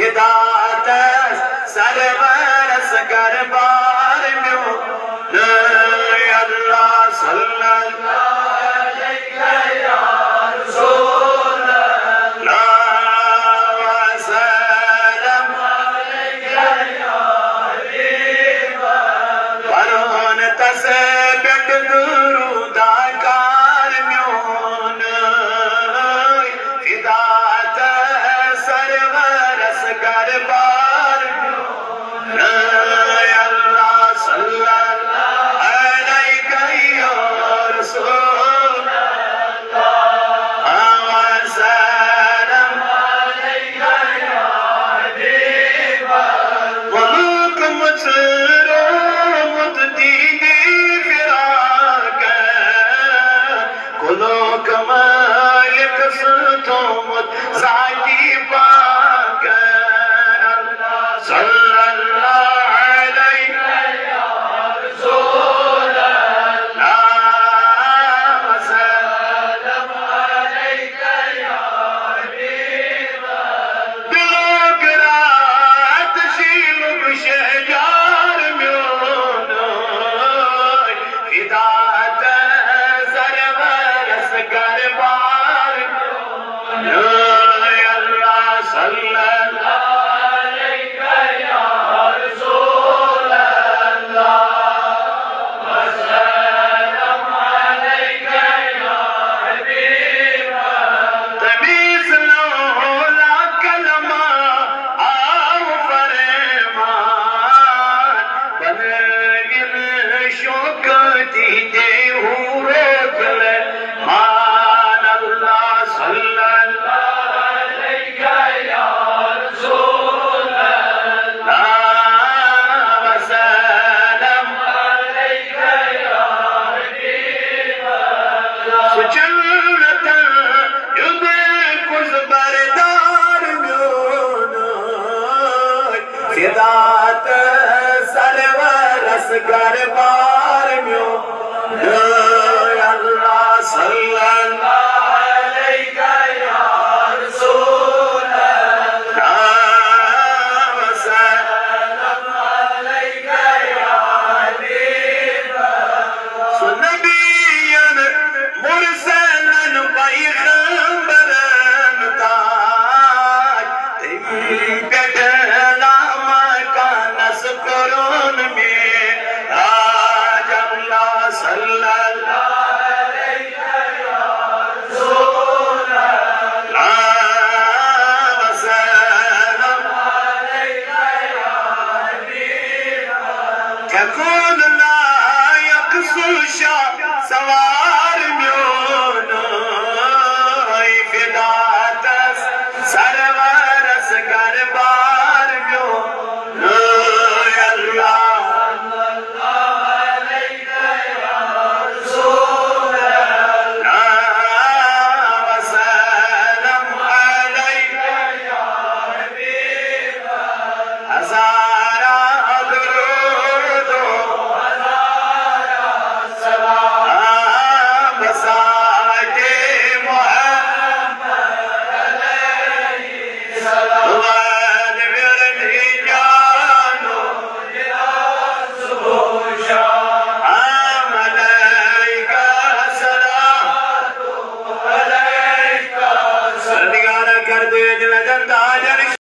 फिदात सरवरस गरबार म्यो अल्लाह सल्लल्लाहु अलैहि या रसूल अल्लाह वसल्लम अलैहि या हबीब वरोन तसे बेट दुरूदा कार म्योन फिदात सरवरस गरबार अल्लाह सल्लल्लाहु अलैहि या रसूल अल्लाह वसल्लम अलैहि या हबीब वलुक मुसरो मुतदीनी फिराक कुलो कमालिक सुतो मुत साकी पाक अल्लाह सल्लल्लाहु अलैहि या रसूल अल्लाह वसल्लम अलैहि या हबीब दिलों की रात शीलुम शहजार म्योन फिदात सरवरस गरबार अल्लाह सल्लल्लाहु अलैहि या रसूल अल्लाह वसल्लम अलैहि या हबीब तमीज़ लो ला कलमा आओ फरमान बनगिन शौकती दे हुए गले मान अल्लाह सल्लल्लाहु अलैहि या रसूल अल्लाह वसल्लम अलैहि या हबीब सुजन्नत युदे कुछ बरदार म्योन फिदात सरवरस गरबार म्यो अल्लाह सल्लल्लाहु अलैहि या रसूल अल्लाह वसल्लम अलैहि या हबीब सुनबियन मुरसलन पैगंबरन ताज बेटलामा का नस्करोन में आज अल्लाह सल्लल्लाहु अलैहि या रसूल अल्लाह वसल्लम अलैहि या हबीब तकून लायक सुशा सवार म्योन फिदात सरवरस गरबार म्यो अल्लाह सल्लल्लाहु अलैहि या रसूल अल्लाह वसल्लम अलैहि या हबीब हज़ारा दुरूद हज़ारा सलाम बसाते मोहम्मद अलैहि सलाम वाल मेरे जानो या सुबह शाम अलैका सलाम अलैका सलाम कर दे जल जंदा